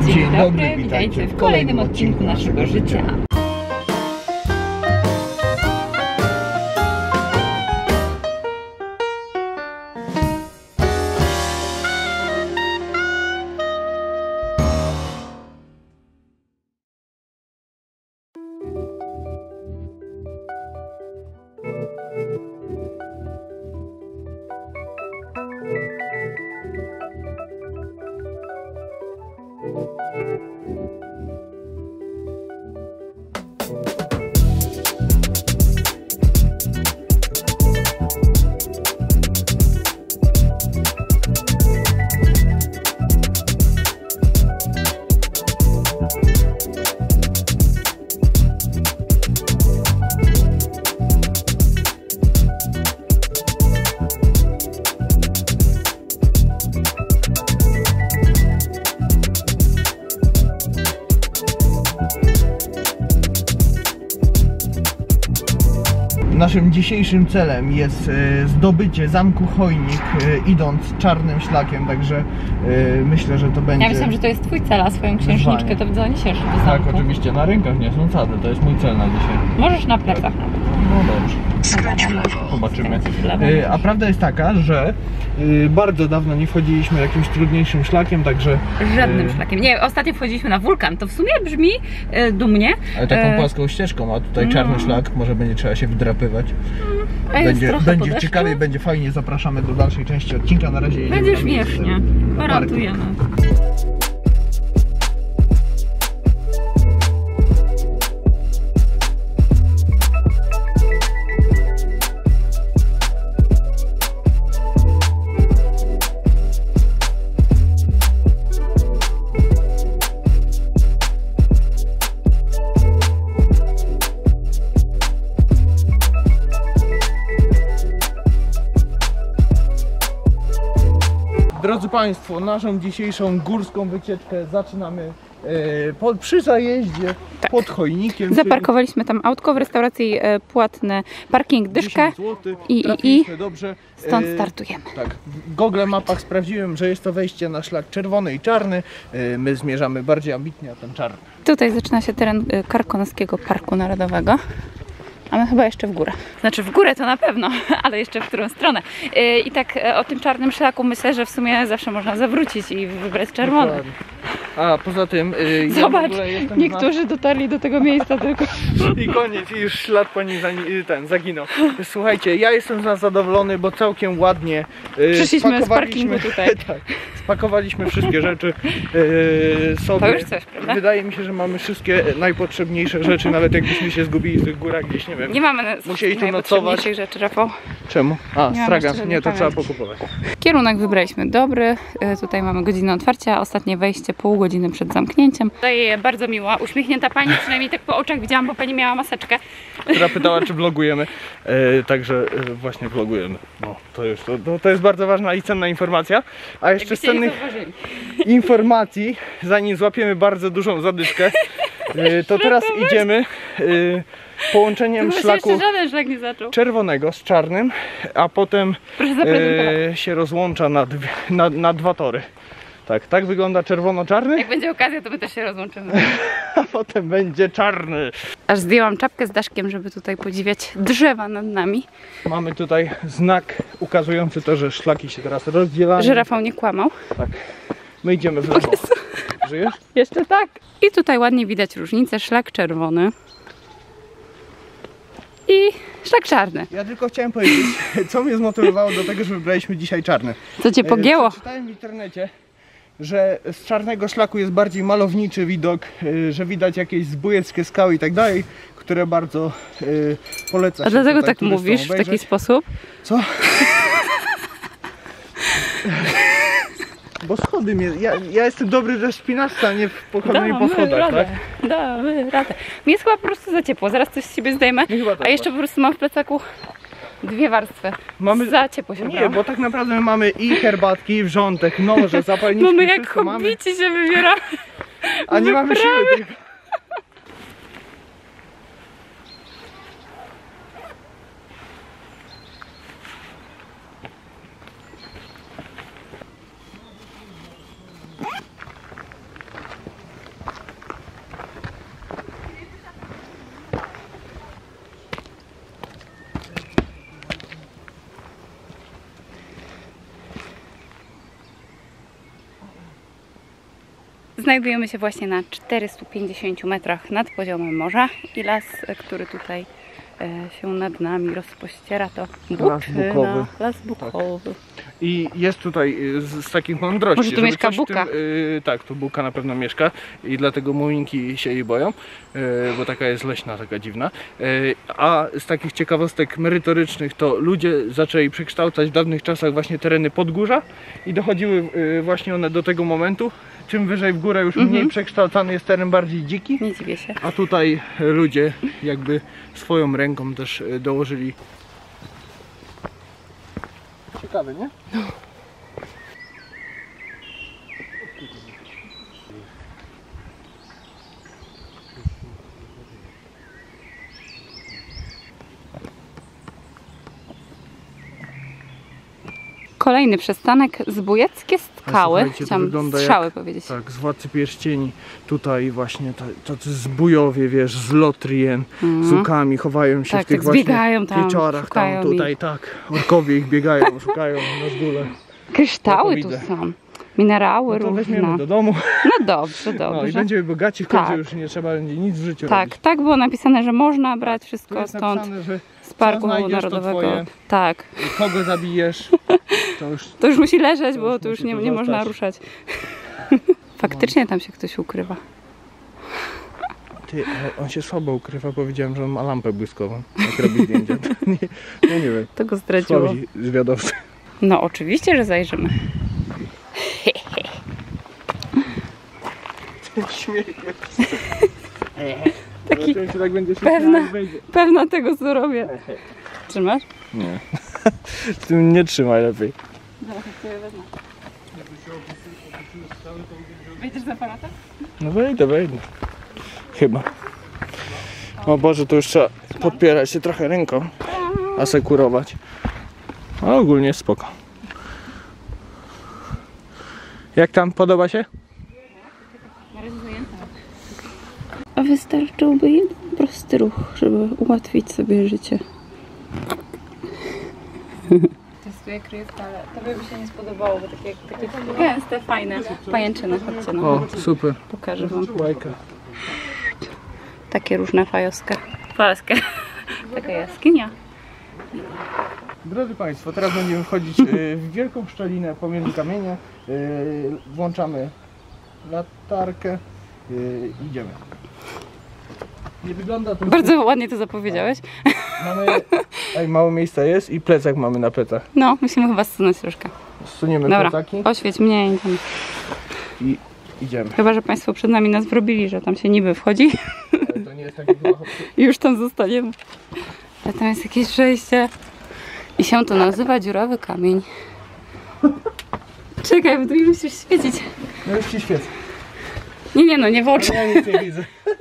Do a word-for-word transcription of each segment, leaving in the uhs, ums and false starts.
Dzień, Dzień dobry, dobry, witajcie w kolejnym odcinku naszego życia. Naszym dzisiejszym celem jest e, zdobycie zamku Chojnik, e, idąc czarnym szlakiem, także e, myślę, że to będzie... Ja myślałam, że to jest twój cel, a swoją księżniczkę to zaniesiesz do zamku. Tak, oczywiście, na rękach nie są sady, to jest mój cel na dzisiaj. Możesz na plecach. No dobrze. Zobaczymy. E, a prawda jest taka, że e, bardzo dawno nie wchodziliśmy jakimś trudniejszym szlakiem, także... Żadnym e, szlakiem. Nie, ostatnio wchodziliśmy na wulkan, to w sumie brzmi e, dumnie. Ale taką e... płaską ścieżką, a tutaj czarny no. szlak, może będzie trzeba się wdrapywać. A Będzie, będzie po ciekawie, będzie fajnie, zapraszamy do dalszej części odcinka, na razie jedziemy. Będzie śmiesznie, gwarantujemy. Drodzy Państwo, naszą dzisiejszą górską wycieczkę zaczynamy e, po, przy zajeździe tak. pod Chojnikiem. Zaparkowaliśmy tam autko w restauracji e, płatny parking dyszkę i, i, i dobrze. stąd startujemy. E, tak, w Google Mapach sprawdziłem, że jest to wejście na szlak czerwony i czarny. E, my zmierzamy bardziej ambitnie, a ten czarny. Tutaj zaczyna się teren e, Karkonoskiego Parku Narodowego. A my chyba jeszcze w górę. Znaczy w górę to na pewno, ale jeszcze w którą stronę. Yy, I tak yy, o tym czarnym szlaku myślę, że w sumie zawsze można zawrócić i wybrać czerwony. Dokładnie. A poza tym... Yy, Zobacz, ja niektórzy na... dotarli do tego miejsca tylko. I koniec, i już ślad po nim ten, zaginął. Słuchajcie, ja jestem zadowolony, bo całkiem ładnie yy, przyszliśmy z parkingu tutaj. Tak, spakowaliśmy wszystkie rzeczy yy, sobie. To już coś, prawda? Wydaje mi się, że mamy wszystkie najpotrzebniejsze rzeczy, nawet jakbyśmy się zgubili w tych górach gdzieś, nie wiem. Nie mamy musieli tu nocować. rzeczy, Rafał. Czemu? A, nie stragan. Nie, to trzeba pokupować. Kierunek wybraliśmy dobry. Tutaj mamy godzinę otwarcia, ostatnie wejście pół godziny przed zamknięciem. Tutaj bardzo miła, uśmiechnięta pani, przynajmniej tak po oczach widziałam, bo pani miała maseczkę. Która pytała, czy vlogujemy. E, także e, właśnie vlogujemy. No, to już to, to, to jest bardzo ważna i cenna informacja. A jeszcze z cennych informacji, zanim złapiemy bardzo dużą zadyszkę, e, to teraz idziemy e, połączeniem szlaku szlak nie zaczął. czerwonego z czarnym, a potem e, się rozłącza na, dwie, na, na dwa tory. Tak, tak wygląda czerwono-czarny. Jak będzie okazja, to my też się rozłączymy. A potem będzie czarny. Aż zdjęłam czapkę z daszkiem, żeby tutaj podziwiać drzewa nad nami. Mamy tutaj znak ukazujący to, że szlaki się teraz rozdzielają. Że Rafał nie kłamał. Tak. My idziemy w lewo. Żyjesz? Jeszcze tak. I tutaj ładnie widać różnicę. Szlak czerwony i szlak czarny. Ja tylko chciałem powiedzieć, co mnie zmotywowało do tego, że wybraliśmy dzisiaj czarny. Co cię pogięło? Przeczytałem w internecie, że z czarnego szlaku jest bardziej malowniczy widok, że widać jakieś zbójeckie skały i tak dalej, które bardzo yy, poleca się. A dlatego tak mówisz obejrzeć. w taki sposób? Co? Bo schody mnie... Ja, ja jestem dobry ze wspinaczca, a nie w pochodzeniu po schodach, radę. tak? Damy radę. Mi jest chyba po prostu za ciepło, zaraz coś z siebie zdejmę, tak a jeszcze po prostu mam w plecaku dwie warstwy. Mamy za ciepło się Nie, bo tak naprawdę my mamy i herbatki, i wrzątek, noże, zapalniczki. Mamy jak hobbici się wybieramy. A nie mamy siły tych... Znajdujemy się właśnie na czterystu pięćdziesięciu metrach nad poziomem morza i las, który tutaj e, się nad nami rozpościera, to Las Buczyna, bukowy. Las bukowy. I jest tutaj y, z, z takich mądrości. Może tu żeby mieszka coś w buka? Tym, y, tak, tu buka na pewno mieszka i dlatego muminki się jej boją, y, bo taka jest leśna, taka dziwna. Y, a z takich ciekawostek merytorycznych to ludzie zaczęli przekształcać w dawnych czasach właśnie tereny podgórza i dochodziły y, właśnie one do tego momentu. Czym wyżej w górę, już Mhm. mniej przekształcany jest teren, bardziej dziki. Nie dziwię się. A tutaj ludzie jakby swoją ręką też y, dołożyli. Ciekawe, nie? Kolejny przystanek, Zbójeckie Skały. Słuchajcie, to Chciałam wygląda strzały jak- powiedzieć. Tak, z Władcy Pierścieni. Tutaj właśnie ta- tacy zbójowie, wiesz, z Lotrien, z łukami, chowają się Tak, w tych tak, właśnie zbiegają tam, pieczarach. szukają Tam, tutaj, tak. Orkowie ich biegają, szukają na zgóle. Kryształy Ja to tu widzę. są. Minerały No to różne. weźmiemy do domu. No dobrze, No i dobrze. będziemy bogaci, w końcu Tak. już nie trzeba będzie nic w życiu Tak, robić. tak było napisane, że można brać Tu wszystko jest stąd napisane, że z Parku co znajdziesz, to Narodowego. twoje. Tak. kogo zabijesz, to już... To już musi leżeć, To bo już tu już musi nie, tu nie można zostać. ruszać. Faktycznie tam się ktoś ukrywa. Ty, ale on się słabo ukrywa, powiedziałem, że on ma lampę błyskową, jak robi zdjęcia. To nie, no nie wiem, To go zdradziło. słabi zwiadowcy. No oczywiście, że zajrzymy. Śmiech. Taki Zobaczymy, czy tak będzie się pewna- śmiał, wejdzie. pewna tego, co robię. Trzymasz? Nie. Z tym nie trzymaj lepiej. Zaraz sobie wezmę. Wejdziesz z aparatem? No wejdę, wejdę. Chyba. O Boże, to już trzeba podpierać się trochę ręką. Asekurować. A ogólnie jest spoko. Jak tam? Podoba się? Na razie zajęta. A wystarczyłby jeden prosty ruch, żeby ułatwić sobie życie. Testuję kryjówkę, ale tobie by się nie spodobało, bo takie, takie gęste, fajne pajęczyny. Chodźcie, no. O, super. Pokażę wam. Łajka. Takie różne fajoska. Fajoska. Taka jaskinia. Drodzy Państwo, teraz będziemy wchodzić y, w wielką szczelinę pomiędzy kamienie. Y, Włączamy latarkę. y, Idziemy. Nie wygląda to... Bardzo ładnie to zapowiedziałeś. Mamy... Ej, mało miejsca jest i plecak mamy na plecach. No, musimy chyba zsunąć troszkę. Zsuniemy Dobra, plecaki oświeć mnie i tam. i idziemy. Chyba, że Państwo przed nami nas wrobili, że tam się niby wchodzi Ale to nie jest taki błąd. i już tam zostaniemy. Ale tam jest jakieś przejście i się to nazywa dziurawy kamień. Czekaj, bo tu mi musisz świecić. No już ci świecę. Nie, nie no, nie w oczy. Ja nic nie widzę.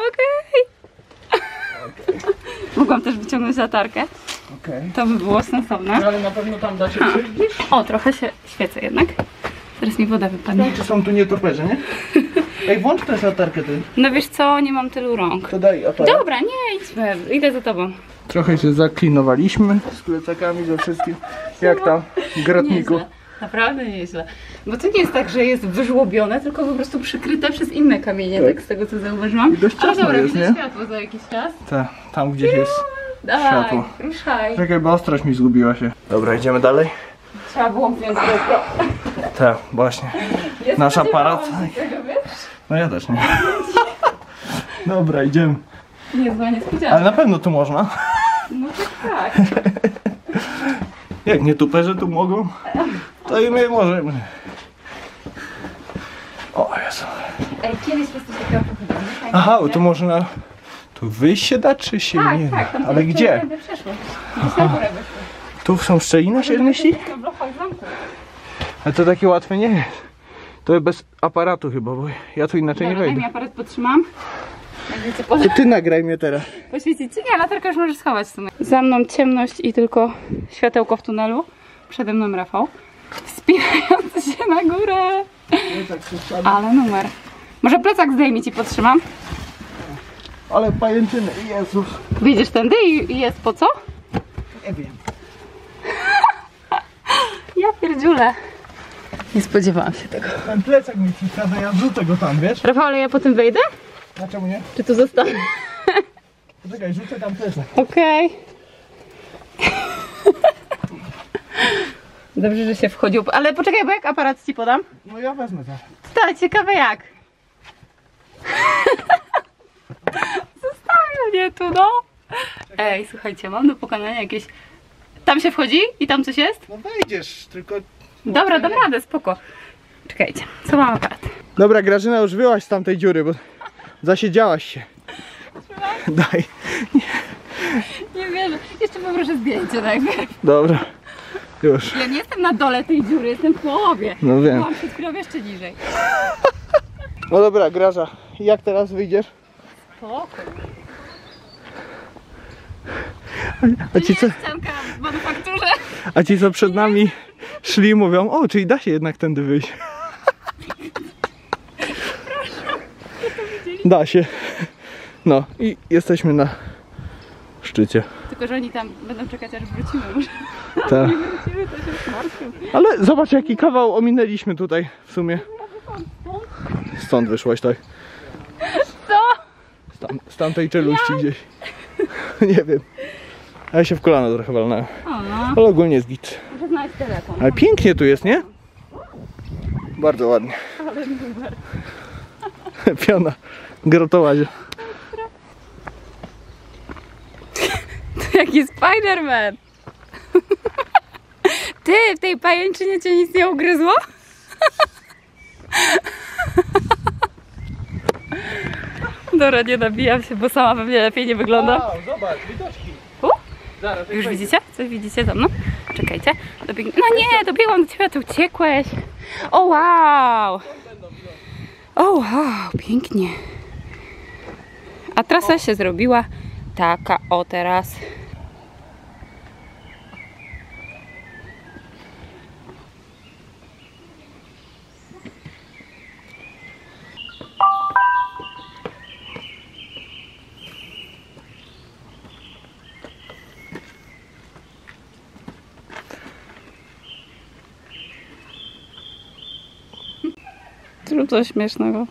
Mogłam też wyciągnąć latarkę. Okej. To by było sensowne. Ale na pewno tam da się przyjść. O, trochę się świecę jednak. Teraz mi woda wypadnie. Czy są tu nietoperze, nie? Ej, włącz tę latarkę ty. No wiesz co, nie mam tylu rąk. To daj aparat. Dobra, nie idźmy, idę za tobą. Trochę się zaklinowaliśmy z plecakami, ze wszystkim. Jak tam, grotniku? Nieźle. Naprawdę nieźle. Bo to nie jest tak, że jest wyżłobione, tylko po prostu przykryte przez inne kamienie, tak, Tak. z tego co zauważyłam. I dość Ale ciasno dobra, jest, widzę nie? światło za jakiś czas. Tak, tam gdzieś jest Dawaj, światło. ruszaj. Czekaj, bo ostrość mi zgubiła się. Dobra, idziemy dalej. Trzeba było wziąć GoPro. Tak, właśnie. Nie Nasz spodziewałam aparat. się tego, wiesz? No ja też nie. Dobra, idziemy. Niezła niespodzianka. Ale na pewno tu można. No tak, tak. Jak nietoperze tu mogą, to i my możemy. O Jezu. Ej, kiedyś jest coś takiego pochodzenia. Aha, tu można... Tu wyjść się da, czy się Tak, nie tak, da? tam Ale gdzieś gdzie? tędy przeszło. Gdzieś na górę wyszło. Tu są szczeliny się myśli? Na blokach zamku. Ale to takie łatwe nie jest. To bez aparatu chyba, bo ja tu inaczej nie Dobra, daj wejdę. mi aparat, podtrzymam. Jak wiecie, po... To ty nagraj mnie teraz. Poświecić ci? Nie, latarkę już możesz schować w sumie. Za mną ciemność i tylko światełko w tunelu. Przede mną Rafał. Wspinający się na górę. Ale numer. Może plecak zdejmij ci podtrzymam. Ale pajęczyny, Jezus. Widzisz tędy i i jest po co? Nie wiem. Ja pierdziulę. Nie spodziewałam się tego. Ten plecak mi przeszkadza, ja wrzucę go tam, wiesz? Rafał, ale ja potem wejdę? A czemu nie? Czy tu zostanę? Poczekaj, rzucę tam plecak. Okej. Dobrze, że się wchodził. Ale poczekaj, bo jak aparat ci podam? No ja wezmę to. Tak, ciekawe jak. Zostawił mnie tu, no. Ej, słuchajcie, mam do pokonania jakieś... Tam się wchodzi? I tam coś jest? No wejdziesz, tylko... Dobra, dam radę, spoko. Czekajcie, co mam aparat? Dobra, Grażyna, już wyłaź z tamtej dziury, bo zasiedziałaś się. Daj. Nie wierzę. Jeszcze poproszę zdjęcie najpierw. Dobra. Już. Ja nie jestem na dole tej dziury, jestem w połowie. No wiem. Byłam przed chwilą jeszcze niżej. No dobra, Graża, jak teraz wyjdziesz? Spoko. A ci co, Ścianka w manufakturze. a ci co przed nami szli mówią, o, czyli da się jednak tędy wyjść. Da się. No i jesteśmy na szczycie. Tylko, że oni tam będą czekać, aż wrócimy. Może Tak. nie wrócimy, to się zmartwią. Ale zobacz, jaki kawał ominęliśmy tutaj w sumie. Stąd wyszłaś, tak? Co? Z, tam, z tamtej czeluści gdzieś. Nie wiem. A ja się w kolano trochę walnąłem. O no, Ale ogólnie jest git. muszę znaleźć telefon. Ale pięknie tu jest, nie? Bardzo ładnie. Ale numer. Piona. Grotołazie. To jaki Spider-Man. Ty, w tej pajęczynie cię nic nie ugryzło? Dobra, nie nabijam się, bo sama pewnie lepiej nie wyglądam. Wow, zobacz, widoczki. U? Zaraz, Już widzicie? Coś widzicie za mną? Czekajcie. Dobieg... No nie, dobiegłam do ciebie, a ty uciekłeś. O wow! O wow, pięknie. A trasa się zrobiła taka o teraz. Zrób coś śmiesznego.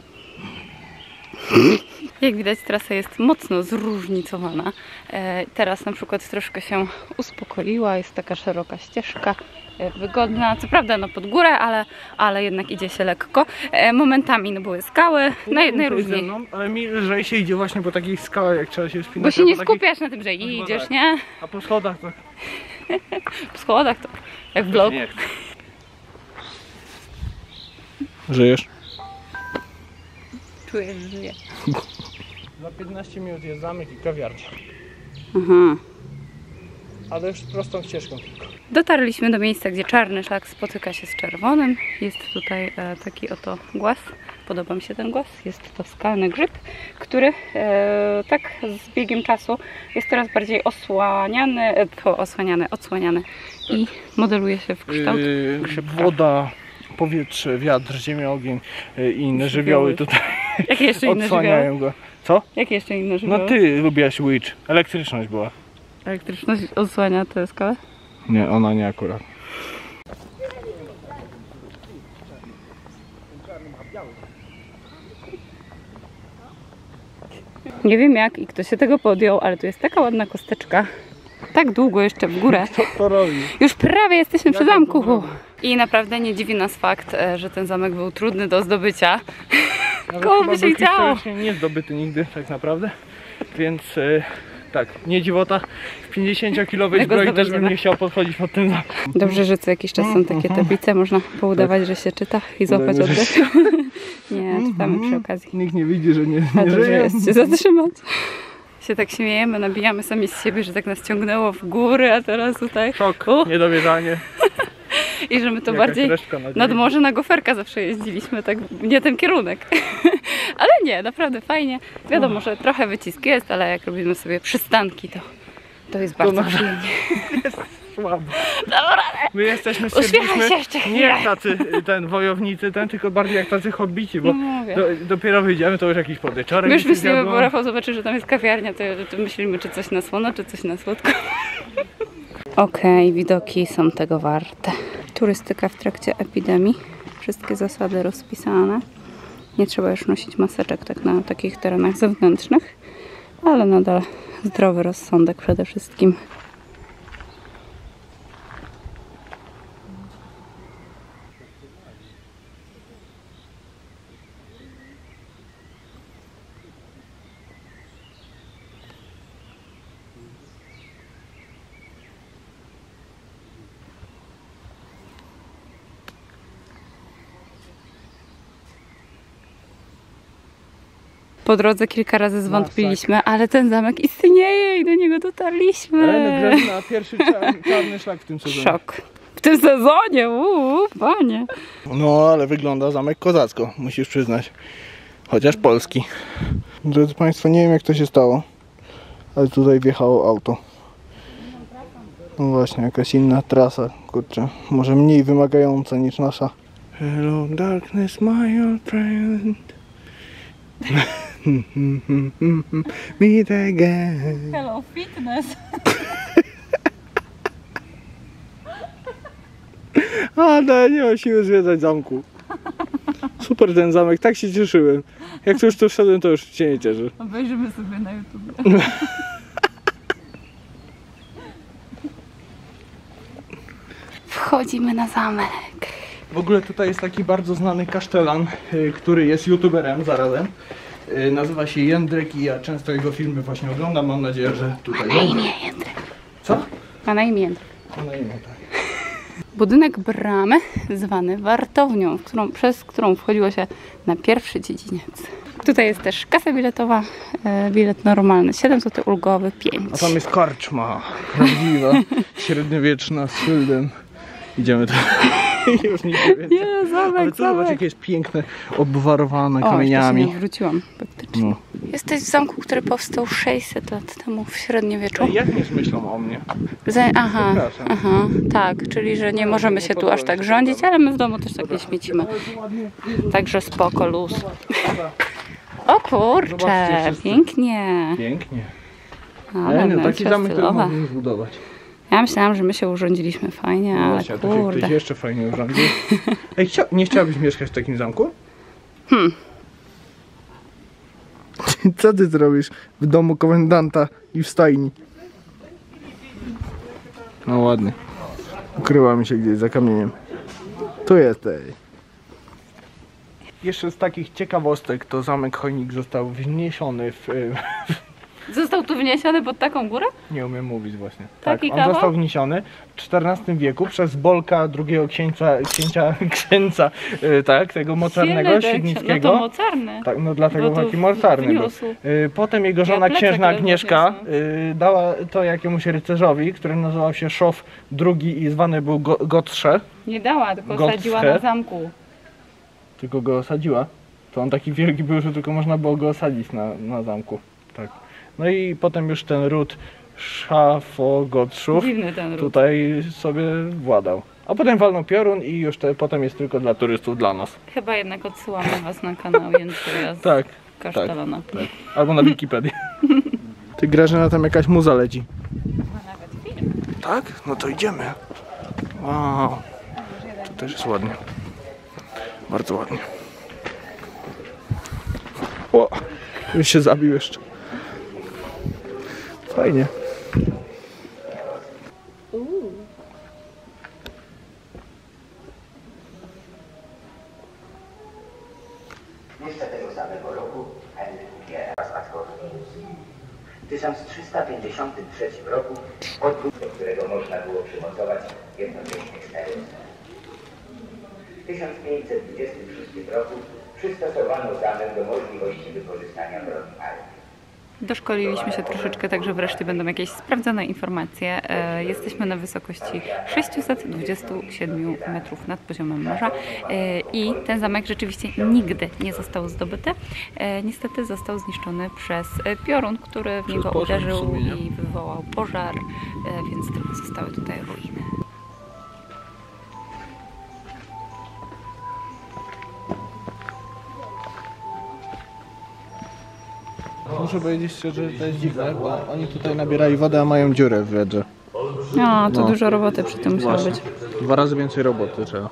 Jak widać, trasa jest mocno zróżnicowana. E, teraz na przykład troszkę się uspokoiła, jest taka szeroka ścieżka, e, wygodna. Co prawda no pod górę, ale, ale jednak idzie się lekko. E, momentami no były skały, naj, najróżniej. Mną, ale mi lżej się idzie właśnie po takich skałach, jak trzeba się wspinać. Bo się nie po takich- skupiasz na tym, że idziesz, nie? A po schodach to... Po schodach to jak w vlogu. Nie chcę. Żyjesz? Czuję, że żyję. Za piętnaście minut jest zamek i kawiarnia. Aha. Ale już prostą ścieżką tylko. Dotarliśmy do miejsca, gdzie czarny szlak spotyka się z czerwonym. Jest tutaj e, taki oto głaz. Podoba mi się ten głaz. Jest to skalny grzyb, który e, tak z biegiem czasu jest coraz bardziej osłaniany, e, to osłaniany, odsłaniany i modeluje się w kształt Yy, grzybka. woda, powietrze, wiatr, ziemia, ogień yy, i inne Żywioły. żywioły tutaj Jakie jeszcze inne żywioły? odsłaniają go. Co? Jakie jeszcze inne żywioły? No ty lubiłaś Witch. Elektryczność była. Elektryczność odsłania tę skalę? Nie, ona nie akurat. Nie wiem jak i kto się tego podjął, ale tu jest taka ładna kosteczka. Tak długo jeszcze w górę. Co to robi? Już prawie jesteśmy przy Jak on to zamku. zrobił? I naprawdę nie dziwi nas fakt, e, że ten zamek był trudny do zdobycia. Nawet Komu chyba by się był chciało? historycznie nie zdobyty nigdy, tak naprawdę. Więc e, tak, nie dziwota. W pięćdziesięciokilowej My go zbroi też bym zdobędziemy. nie chciał podchodzić pod ten zamek. Dobrze, że co jakiś czas są takie tablice, można poudawać, że się czyta i złapać Udajmy, że oddech. Nie, czytamy przy okazji. Nikt nie widzi, że nie, A nie dobrze żyje. jest się zatrzymać. Się tak śmiejemy, nabijamy sami z siebie, że tak nas ciągnęło w góry, a teraz tutaj... Szok, U, niedowierzanie. I że my to Jakaś bardziej resztka nadziei. nad morze na goferka zawsze jeździliśmy, tak nie ten kierunek. Ale nie, naprawdę fajnie. Wiadomo, że trochę wycisk jest, ale jak robimy sobie przystanki, to, to jest bardzo naprawdę przyjemnie. Słabo. Dobra, My jesteśmy, Uśmiechaj stwierdziliśmy, się jeszcze nie chwilę. jak tacy ten wojownicy, ten, tylko bardziej jak tacy hobbici, bo No mówię. do, dopiero wyjdziemy, to już jakiś podwieczorek. My już się myślimy, zjadło. bo Rafał zobaczy, że tam jest kawiarnia, to, to myślimy, czy coś na słono, czy coś na słodko. Okej, widoki są tego warte. Turystyka w trakcie epidemii. Wszystkie zasady rozpisane. Nie trzeba już nosić maseczek tak na takich terenach zewnętrznych, ale nadal zdrowy rozsądek przede wszystkim. Po drodze kilka razy zwątpiliśmy, ale ten zamek istnieje i do niego dotarliśmy. Ren, na pierwszy czarny, czarny szlak w tym sezonie. Szok. W tym sezonie, uuu, panie. No, ale wygląda zamek kozacko, musisz przyznać. Chociaż polski. Drodzy Państwo, nie wiem jak to się stało, ale tutaj wjechało auto. No właśnie, jakaś inna trasa, kurczę. Może mniej wymagająca niż nasza. Hello darkness, my old friend. Meet again. Hello fitness. Ale nie mam siły zwiedzać zamku. Super ten zamek, tak się cieszyłem. Jak tu już tu wszedłem, to już się nie cieszę. Obejrzymy sobie na YouTube. Wchodzimy na zamek. W ogóle tutaj jest taki bardzo znany kasztelan, y, który jest youtuberem zarazem. Y, nazywa się Jędrek i ja często jego filmy właśnie oglądam. Mam nadzieję, że tutaj... Ma na imię Jędrek. Co? Ma na imię Jędrek. Ma na imię, tak. Budynek bramy, zwany wartownią, w którą, przez którą wchodziło się na pierwszy dziedziniec. Tutaj jest też kasa biletowa, e, bilet normalny siedem złotych, ulgowy pięć. A tam jest karczma, prawdziwa, średniowieczna, z szyldem. Idziemy tam. Już nic nie więcej. Nie, zamek, Ale tu zobacz, zamek. jakie jest piękne, obwarowane O, kamieniami. jeszcze się nie wróciłam, faktycznie. No. Jesteś w zamku, który powstał sześćset lat temu w średniowieczu. Jak nie myślą o mnie? Za, aha, Przepraszam. aha, tak, czyli że nie możemy się tu aż tak rządzić, ale my w domu też tak nie śmiecimy. Także spoko, luz. O kurczę, Zobaczcie wszyscy. pięknie. Pięknie. Ale Ale no, taki wnętrze zamek, który stylowe. mógłbym zbudować. Ja myślałam, że my się urządziliśmy fajnie, ale Właśnie, a tutaj kurde. ktoś jeszcze fajnie urządził. Ej, chcia... nie chciałabyś mieszkać w takim zamku? Hmm. Co ty zrobisz w domu komendanta i w stajni? No ładnie. Ukryła mi się gdzieś za kamieniem. Tu jesteś. Jeszcze z takich ciekawostek to zamek Chojnik został wniesiony w... Został tu wniesiony pod taką górę? Nie umiem mówić właśnie. Taki tak, on kawał? został wniesiony w czternastym wieku przez Bolka, drugiego księcia, księcia, księcia y, tak, tego mocarnego, Świetny, świdnickiego. No to mocarny. Tak, no dlatego Bo to taki mocarny był. wniósł. Y, Potem jego żona Ja plecak księżna ledwo Agnieszka wniosłem. y, dała to jakiemuś rycerzowi, który nazywał się Szof drugi i zwany był Go Gottrze, Nie dała, tylko Gotthard. sadziła na zamku. tylko go osadziła. To on taki wielki był, że tylko można było go osadzić na, na zamku. Tak. No i potem już ten ród Szafogottrzów Dziwny ten ród. tutaj sobie władał. A potem walnął piorun i już te, potem jest tylko dla turystów, dla nas. Chyba jednak odsyłamy was na kanał Jędrzeja z Tak, Kasztelana. tak. Albo na Wikipedię. Ty, Grażyna, tam jakaś muza leci. Ma nawet film. Tak? No to idziemy. Wow. To też jest ładnie. Bardzo ładnie. O, już się zabił jeszcze. Fajnie. Jeszcze tego samego roku Henryk umiera z Ascoli. W tysiąc trzysta pięćdziesiątym trzecim roku odbył, do którego można było przymocować jednocześnie cztery osoby. W tysiąc pięćset dwudziestym szóstym roku przystosowano zamek do możliwości wykorzystania broni armii. Doszkoliliśmy się troszeczkę, także wreszcie będą jakieś sprawdzone informacje. E, jesteśmy na wysokości sześćset dwadzieścia siedem metrów nad poziomem morza e, i ten zamek rzeczywiście nigdy nie został zdobyty. E, niestety został zniszczony przez e, piorun, który w niego pożar w uderzył sumie, nie? i wywołał pożar, e, więc tylko zostały tutaj ruiny. Muszę powiedzieć szczerze, że to jest dziwne, bo oni tutaj nabierali wodę, a mają dziurę w wedrze. No, to No. dużo roboty przy tym musiało Właśnie. być. Dwa razy więcej roboty trzeba.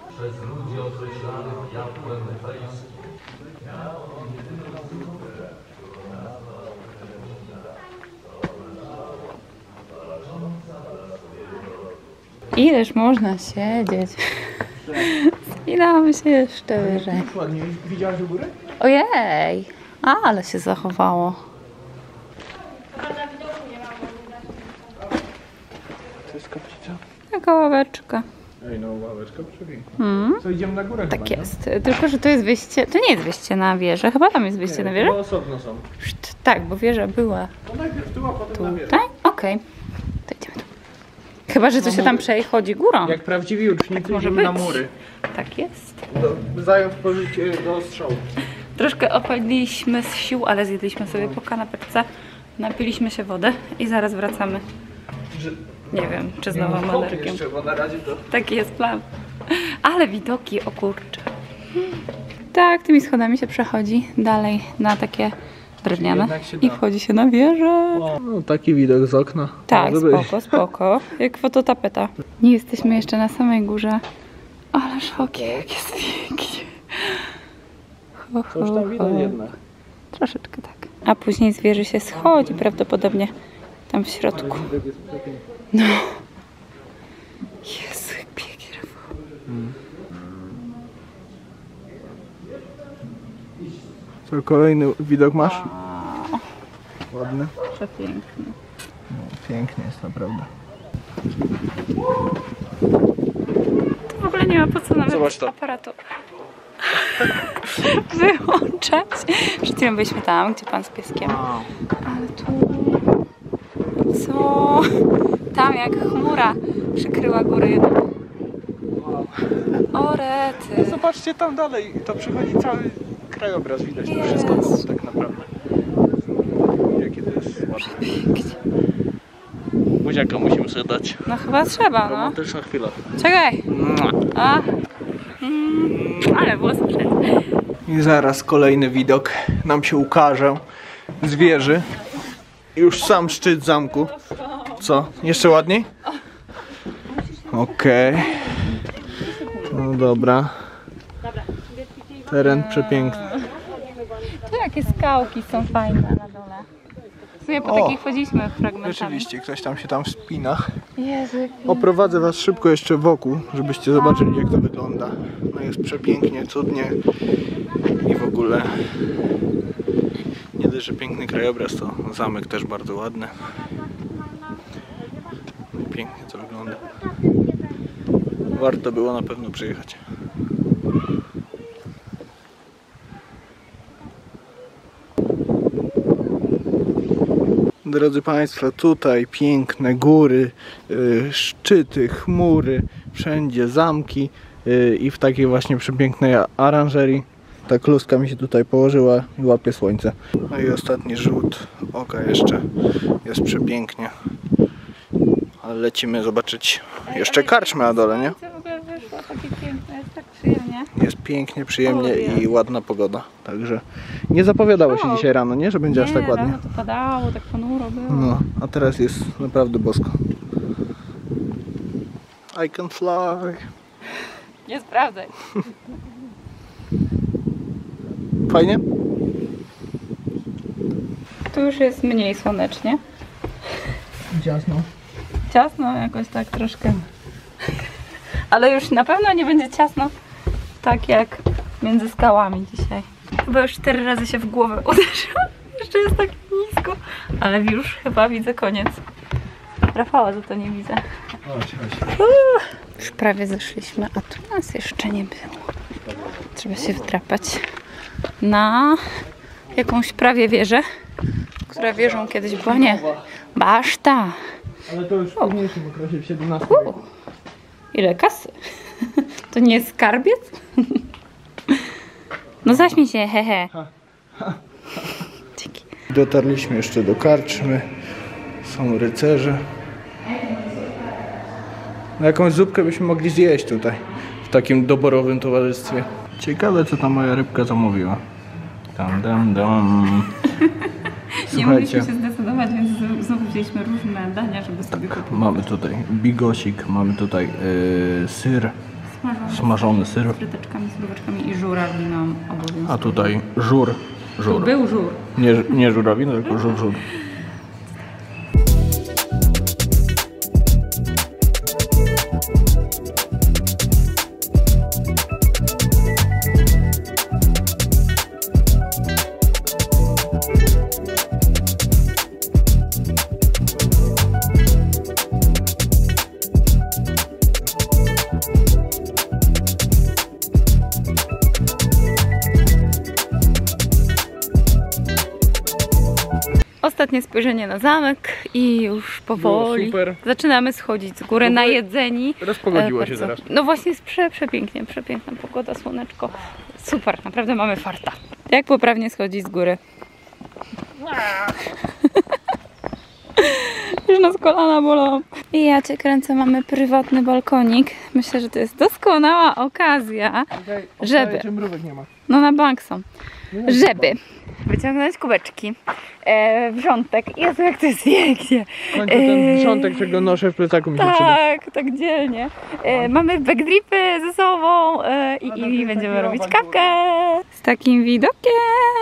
Ileż można siedzieć? Spinamy się jeszcze wyżej. Ładnie, widziałaś u góry? Ojej, ale się zachowało. To jest kaplica. Taka ławeczka. Ej, no ławeczka przepiękna. Hmm. Co, idziemy na górę Tak chyba, jest. Tylko, że to jest wyjście. To nie jest wyjście na wieżę. Chyba tam jest wyjście nie? na wieżę? Chyba osobno są. Szt, Tak, bo wieża była No najpierw tu, a potem na wieżę. tutaj. Okej. To idziemy tu. Chyba, że to się tam przechodzi górą. Jak prawdziwi ucznicy może idziemy na być. mury. Tak jest. Do, zając pożycie do strzału. Troszkę opadliśmy z sił, ale zjedliśmy sobie po kanapeczce. Napiliśmy się wody i zaraz wracamy. Nie wiem, czy znowu mam alergię. Jeszcze, bo na razie to... Taki jest plan. Ale widoki, o kurczę. Tak, tymi schodami się przechodzi dalej na takie drewniane jednak się i da. wchodzi się na wieżę. No taki widok z okna. Tak, Może być. spoko, spoko. Jak fototapeta. Nie jesteśmy jeszcze na samej górze. Ale szoki, jak jest pięknie. Ho, ho, Coś tam widać ho. jednak. Troszeczkę tak. A później z wieży się schodzi prawdopodobnie tam w środku. Widok jest przepiękny. No. Jezu, jak pięknie. Co, kolejny widok masz? Ładny. Przepiękny. No, pięknie jest naprawdę. To w ogóle nie ma po co nawet Zobacz to. aparatu wyłączać. Przed chwilą byliśmy tam, gdzie pan z pieskiem. Ale tu... Co? Tam jak chmura przykryła góry. O rety. Zobaczcie tam dalej, to przychodzi cały krajobraz, widać to wszystko Jezu. tak naprawdę. Jakie to jest ładne. Pięknie. Buziaka musimy sobie dać. No chyba trzeba, no. Romantyczna chwila. Czekaj. A. Mm, ale włosy wszędzie. I zaraz kolejny widok nam się ukaże z wieży. Już sam szczyt zamku. Co? Jeszcze ładniej? Okej. Okay. No dobra. Teren przepiękny. Tu jakie skałki są fajne na dole. W sumie po O! takich chodziliśmy fragmentami. Rzeczywiście, ktoś tam się tam wspina. Jezu, jak Oprowadzę was szybko jeszcze wokół, żebyście zobaczyli, jak to wygląda. No jest przepięknie, cudnie i w ogóle nie dość, że piękny krajobraz, to zamek też bardzo ładny. Pięknie to wygląda. Warto było na pewno przyjechać. Drodzy Państwo, tutaj piękne góry, yy, szczyty, chmury, wszędzie zamki yy, i w takiej właśnie przepięknej aranżerii ta kluska mi się tutaj położyła i łapie słońce. No i ostatni rzut oka jeszcze, jest przepięknie. Ale lecimy zobaczyć jeszcze karczmę na dole, nie? to w ogóle wyszło takie piękne, jest tak przyjemnie. Jest pięknie, przyjemnie O, i jest. ładna pogoda, także nie zapowiadało się O. dzisiaj rano, nie? Że będzie aż Nie, tak ładnie. rano to padało, tak ponuro było. No, a teraz jest naprawdę bosko. I can fly. Nie sprawdzaj. Fajnie? Tu już jest mniej słonecznie. Ciasno. Ciasno jakoś tak troszkę. Ale już na pewno nie będzie ciasno tak jak między skałami dzisiaj. Chyba już cztery razy się w głowę uderzyłam. Jeszcze jest tak nisko. Ale już chyba widzę koniec. Rafała za to nie widzę. Chodź, chodź. Już prawie zeszliśmy, a tu nas jeszcze nie było. Trzeba się wdrapać na jakąś prawie wieżę, która wieżą kiedyś była. Nie, baszta. Ale to już w późniejszym okresie, w siedemnastym U, ile kasy? To nie jest skarbiec? No zaśmiej się, hehe. Dzięki. Dotarliśmy jeszcze do karczmy. Są rycerze. No jakąś zupkę byśmy mogli zjeść tutaj, w takim doborowym towarzystwie. Ciekawe, co ta moja rybka zamówiła. Dam, dam, dam. Nie mogliśmy się zdecydować, więc znów wzięliśmy różne dania, żeby sobie Tak, mamy tutaj bigosik, mamy tutaj yy, syr, Smażony. smażony syr, Z fryteczkami, suróweczkami i żurawiną obowiązkowo. a tutaj żur. żur. Był żur. Nie, nie żurawina, tylko żur, żur. Ostatnie spojrzenie na zamek i już powoli super. zaczynamy schodzić z góry najedzeni. Rozpogodziło E, się bardzo. teraz. No właśnie jest prze, przepięknie, przepiękna pogoda, słoneczko. Super, naprawdę mamy farta. Jak poprawnie schodzić z góry? Już nas kolana bolą. I ja cię kręcę, mamy prywatny balkonik. Myślę, że to jest doskonała okazja, żeby... nie ma. No na bank są. Żeby wyciągnąć kubeczki, e, wrzątek. Jezu, jak to jest pięknie. W końcu ten wrzątek, czego noszę w plecaku, mi się przyda. Tak, tak dzielnie. E, mamy backdripy ze sobą e, i, i, i będziemy robić kawkę z takim widokiem.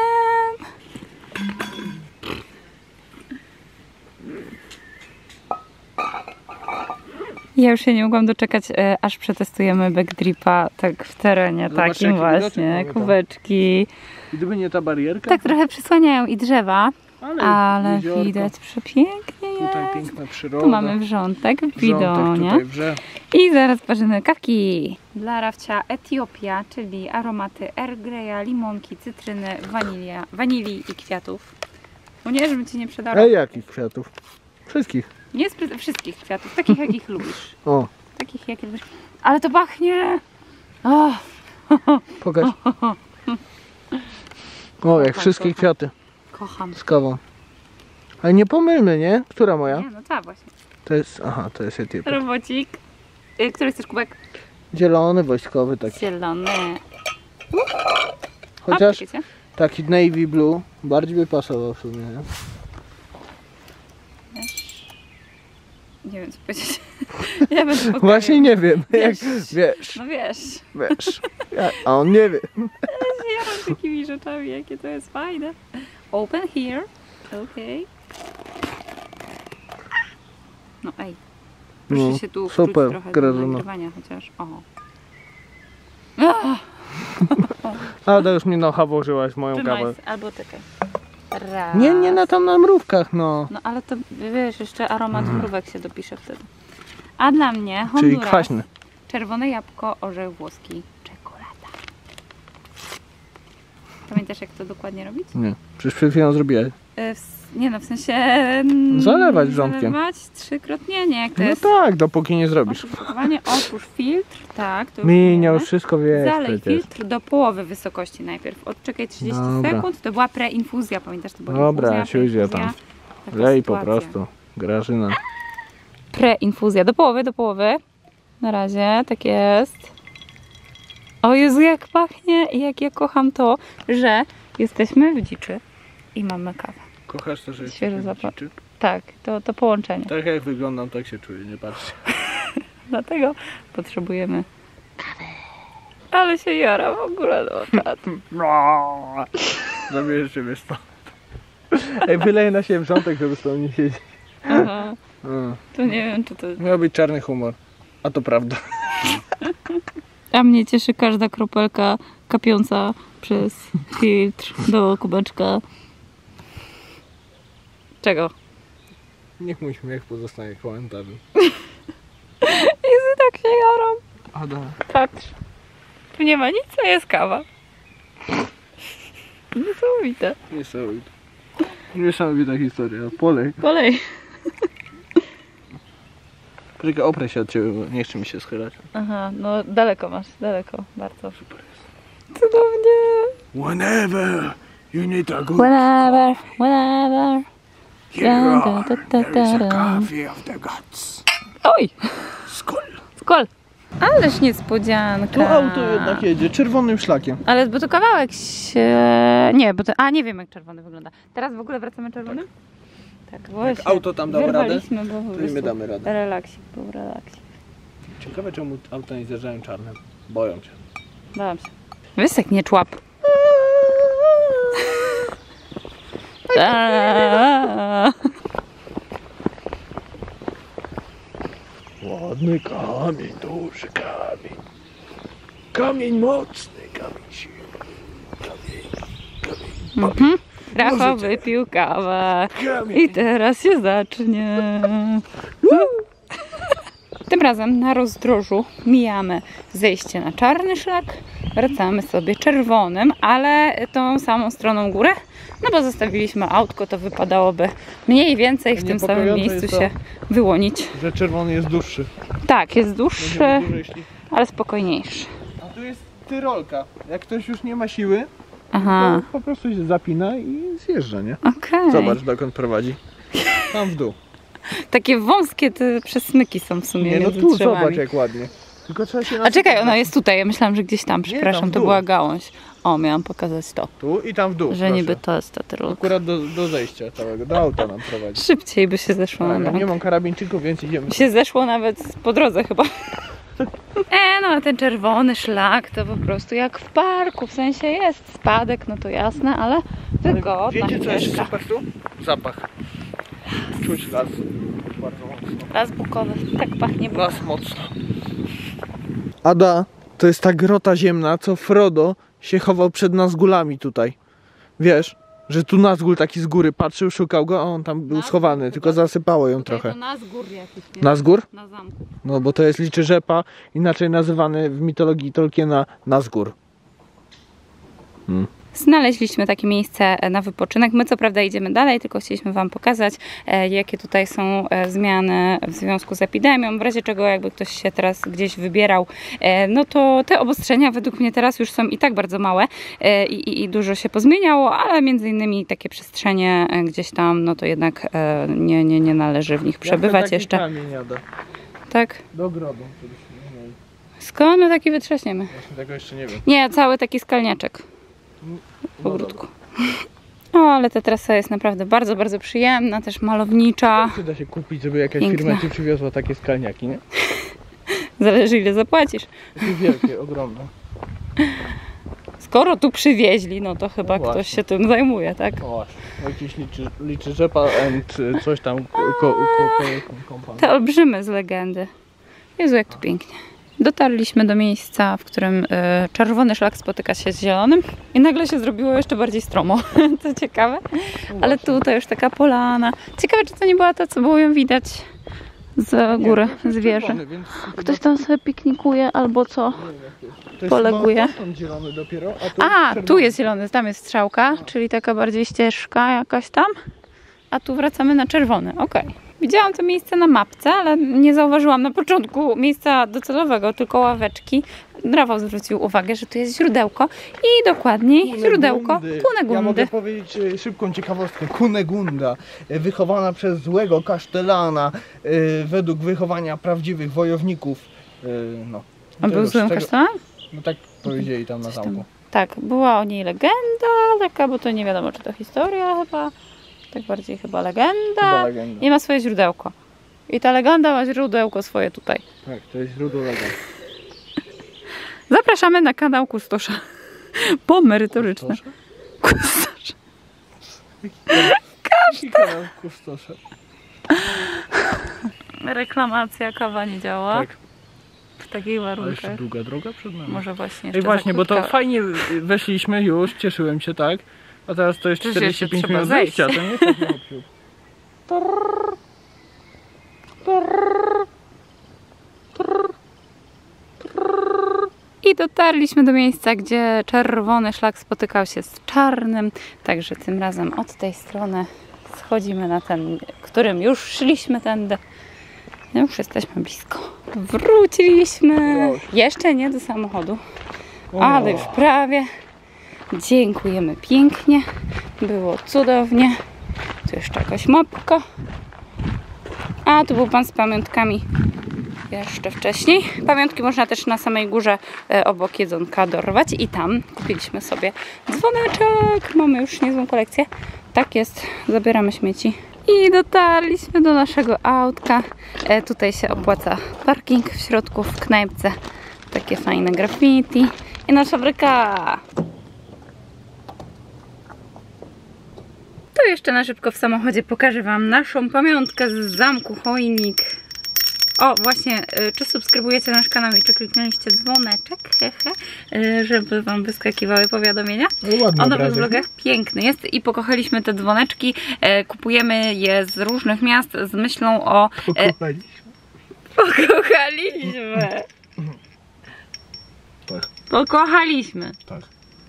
Ja już się nie mogłam doczekać, e, aż przetestujemy backdripa tak w terenie, Zobaczcie, takim jaki widoczek właśnie, mamy tam. kubeczki. Gdyby nie ta barierka, Tak trochę przysłaniają i drzewa, ale, ale jeziorko, widać przepięknie tutaj jest. piękna przyroda. Tu mamy wrzątek w wrzątek bidonie. tutaj wrze. I zaraz parzymy kawki. Dla Rafcia Etiopia, czyli aromaty Earl Greya, limonki, cytryny, wanilia, wanilii i kwiatów. No nie, żebym ci nie przydała. Ej, jakich kwiatów? Wszystkich. Nie z pry- wszystkich kwiatów, takich jakich lubisz. O, Takich jakie lubisz. Ale to pachnie! O, pokaż. O, jak wszystkie kwiaty kocham. z kawą. Ale nie pomylmy, nie? Która moja? Nie, no ta właśnie. To jest, aha, to jest Etiopia. Robocik. Y, Który chcesz kubek? Zielony, wojskowy taki. Zielony. Chociaż A, wiecie? taki navy blue bardziej by pasował w sumie, nie? Nie wiem co powiedzieć. Ja będę podpowiadać. Właśnie nie wiem, jak Wiesz. wiesz, No wiesz. wiesz. Ja, a on nie wie. Ja jaram takimi rzeczami, jakie to jest fajne. Open here. Okej. No ej. Proszę No, się tu super, wczuć trochę do Grażyna. nagrywania chociaż. O. Ah, Ada już mnie nocha włożyłaś w moją trzymaj, kawę. albo czekaj. Raz. Nie, nie na tam na mrówkach, no. No ale to wiesz, jeszcze aromat mrówek się dopisze wtedy. A dla mnie Czyli Honduras, kwaśny. czerwone jabłko, orzech włoski, czekolada. Pamiętasz jak to dokładnie robić? Nie, przecież przed chwilą zrobiłeś. E, w, nie no, w sensie... mm, Zalewać wrzątkiem. Zalewać trzykrotnie, nie, jak to No jest... tak, dopóki nie zrobisz. Oszlifowanie, otwórz filtr, tak, to już Minia wiemy. już wszystko wiesz Zalej przecież. filtr do połowy wysokości najpierw. Odczekaj trzydzieści Dobra. sekund, to była preinfuzja, pamiętasz? To była Dobra, infuzja, siuździa preinfuzja. tam. Taka Lej po sytuacja. prostu. Grażyna. Preinfuzja, do połowy, do połowy. Na razie, tak jest. O Jezu, jak pachnie i jak ja kocham to, że jesteśmy w dziczy i mamy kawę. Kochasz to, że jest Świeży zapach. Tak, to, to połączenie. Tak jak wyglądam, tak się czuję, nie patrzcie. Dlatego potrzebujemy kawy. Ale się jara w ogóle, no czad. Zabierzesz siebie stąd. Ej, wyleję na siebie wrzątek, żeby z tobą nie siedzieć. Aha, Mm. to nie wiem, czy to... Miał być czarny humor. A to prawda. A mnie cieszy każda kropelka kapiąca przez filtr do kubeczka. Czego? Niech mój śmiech pozostanie komentarzem. Jezu, tak się jaram. Ada. Patrz. Tu nie ma nic, a jest kawa. Niesamowite. Niesamowita. Niesamowita historia. Polej. Kolej. Czekaj, oprę się od ciebie, bo nie chce mi się schylać. Aha, no daleko masz, daleko, bardzo. Super jest. Cudownie. Whenever you need a good Whenever, whenever. hero, Da, da, da, there is da, a da. coffee of the gods. Oj, Skol. skol. Ależ niespodzianka. Tu auto jednak jedzie czerwonym szlakiem. Ale bo to kawałek się... Nie, bo to... A, nie wiem jak czerwony wygląda. Teraz w ogóle wracamy czerwonym? Tak, właśnie. auto tam dało radę, Wyrwaliśmy, bo po to i my prostu damy radę. Relaksik był, relaksik. Ciekawe, czemu auta nie zjeżdżają czarnym. Boją się. Bałam się. Wysek, nie człap. Ładny kamień, duży kamień. Kamień mocny, kamień silny. Kamień, kamień. Mhm. Rafał wypił kawę i teraz się zacznie. Tym razem na rozdrożu mijamy zejście na czarny szlak, wracamy sobie czerwonym, ale tą samą stroną górę, no bo zostawiliśmy autko, to wypadałoby mniej więcej w tym samym Niepokojące miejscu jest to, się wyłonić. że czerwony jest dłuższy. Tak, jest dłuższy, Będzie dłużej szli. ale spokojniejszy. A tu jest tyrolka. Jak ktoś już nie ma siły, Aha, to po prostu się zapina i zjeżdża, nie? okej. Zobacz, dokąd prowadzi. Tam w dół. Takie wąskie te przesmyki są w sumie Nie, no między tu drzewami. zobacz jak ładnie. Tylko trzeba się A czekaj, ona jest tutaj. Ja myślałam, że gdzieś tam. Przepraszam, tam w to dół. była gałąź. O, miałam pokazać to. Tu i tam w dół. Że proszę. niby to jest ta tyrolka. Akurat do, do zejścia całego, do auta nam prowadzi. Szybciej by się zeszło Tak, na ja bank. nie mam karabinczyków, więc idziemy. By się zeszło nawet po drodze chyba. E, no a ten czerwony szlak to po prostu jak w parku. W sensie jest spadek, no to jasne, ale wygodna Wiecie co jest ścieżka. super tu? Zapach. Czuć las. Bardzo mocno. Las bukowy. Tak pachnie. Las mocno. Ada, to jest ta grota ziemna, co Frodo się chował przed Nazgulami tutaj. Wiesz, że tu Nazgul taki z góry patrzył, szukał go, a on tam był Nazgul schowany, chyba. tylko zasypało ją Tutaj trochę. to Nazgór jakiś, nie? Nazgór? Na zamku. No bo to jest liczy rzepa, inaczej nazywany w mitologii Tolkiena Nazgór. Hmm. Znaleźliśmy takie miejsce na wypoczynek. My co prawda idziemy dalej, tylko chcieliśmy Wam pokazać, e, jakie tutaj są e, zmiany w związku z epidemią. W razie czego jakby ktoś się teraz gdzieś wybierał, e, no to te obostrzenia według mnie teraz już są i tak bardzo małe e, i, i dużo się pozmieniało, ale między innymi takie przestrzenie e, gdzieś tam, no to jednak e, nie, nie, nie należy w nich przebywać jeszcze. Kamień jada. Tak? Do ogrodu. Nie wiem. Skąd my taki wytrzaśniemy? Właśnie tego jeszcze nie wiem. Nie, cały taki skalniaczek. W ogródku. O, ale ta trasa jest naprawdę bardzo, bardzo przyjemna, też malownicza. Czy da się kupić, żeby jakaś Piękna. firma ci przywiozła takie skalniaki, nie? Zależy ile zapłacisz. Takie wielkie, ogromne. Skoro tu przywieźli, no to chyba No właśnie. ktoś się tym zajmuje, tak? O właśnie, jakiś liczy, liczy rzepa and y, coś tam ko, ko, ko, kompan. Te olbrzymy z legendy. Jezu, jak tu pięknie. Dotarliśmy do miejsca, w którym y, czerwony szlak spotyka się z zielonym i nagle się zrobiło jeszcze bardziej stromo, co ciekawe. Ale tutaj już taka polana. Ciekawe, czy to nie była to, co było ją widać z góry, z wieży. Ktoś tam sobie piknikuje albo co? poleguje. Zielony dopiero, a tu, A, czerwony. tu jest zielony, tam jest strzałka, czyli taka bardziej ścieżka jakaś tam. A tu wracamy na czerwony, okej. Widziałam to miejsce na mapce, ale nie zauważyłam na początku miejsca docelowego, tylko ławeczki. Rafał zwrócił uwagę, że tu jest źródełko i dokładniej źródełko Kunegundy. Ja mogę powiedzieć e, szybką ciekawostkę. Kunegunda, e, wychowana przez złego kasztelana, e, według wychowania prawdziwych wojowników. E, no. A był złym czego- kasztelanem? No tak powiedzieli tam na Coś tam. zamku. Tak, była o niej legenda taka, bo to nie wiadomo, czy to historia chyba. Tak bardziej chyba legenda. Chyba legenda. I ma swoje źródełko. I ta legenda ma źródełko swoje tutaj. Tak, to jest źródło legend. Zapraszamy na kanał Kustosza. Po merytoryczne. Kustosze? Kustosza. Każdy! Kustosze. Reklamacja, kawa nie działa. Tak, W takich a jeszcze warunkach. długa droga przed nami. Może właśnie jeszcze Ej właśnie, za bo to krótka. fajnie weszliśmy już, cieszyłem się, tak? A teraz to jest Przecież czterdzieści pięć jeszcze trzeba minut zejść. zejścia, to nie jest tak naprzód. I dotarliśmy do miejsca, gdzie czerwony szlak spotykał się z czarnym. Także tym razem od tej strony schodzimy na ten, którym już szliśmy tędy. No już jesteśmy blisko. Wróciliśmy. Już. Jeszcze nie do samochodu, ale już prawie. Dziękujemy pięknie. Było cudownie. Tu jeszcze jakaś mapka. A tu był pan z pamiątkami jeszcze wcześniej. Pamiątki można też na samej górze e, obok jedzonka dorwać i tam kupiliśmy sobie dzwoneczek. Mamy już niezłą kolekcję. Tak jest, zabieramy śmieci I dotarliśmy do naszego autka. E, tutaj się opłaca parking w środku, w knajpce. Takie fajne graffiti. I nasza bryka. To jeszcze na szybko w samochodzie pokażę Wam naszą pamiątkę z zamku Chojnik. O, właśnie, czy subskrybujecie nasz kanał i czy kliknęliście dzwoneczek, hehe, żeby Wam wyskakiwały powiadomienia? Ładny o nowych obrazek, vlogach. Piękny jest i pokochaliśmy te dzwoneczki. Kupujemy je z różnych miast z myślą o... Pokochaliśmy. Pokochaliśmy. Tak. Pokochaliśmy. Tak.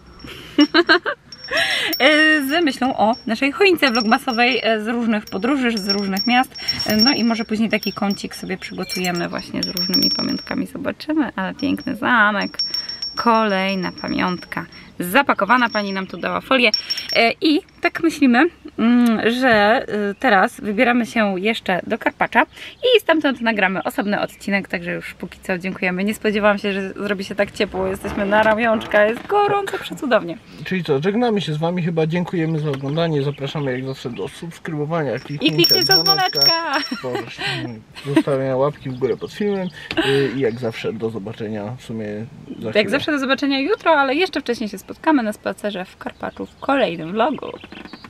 Z myślą o naszej choince vlogmasowej z różnych podróży, z różnych miast. No i może później taki kącik sobie przygotujemy właśnie z różnymi pamiątkami. Zobaczymy, ale piękny zamek. Kolejna pamiątka zapakowana, pani nam tu dała folię i tak myślimy, że teraz wybieramy się jeszcze do Karpacza i stamtąd nagramy osobny odcinek, także już póki co dziękujemy. Nie spodziewałam się, że zrobi się tak ciepło, jesteśmy na ramionczka, jest gorąco, przecudownie. Czyli co, żegnamy się z Wami, chyba dziękujemy za oglądanie, zapraszamy jak zawsze do subskrybowania, i kliknięcia dzwoneczka, zostawienia łapki w górę pod filmem i jak zawsze do zobaczenia w sumie za Jak chwilę. zawsze do zobaczenia jutro, ale jeszcze wcześniej się spotkamy na spacerze w Karpaczu w kolejnym vlogu.